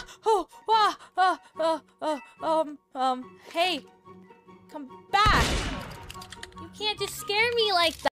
Hey, come back. You can't just scare me like that.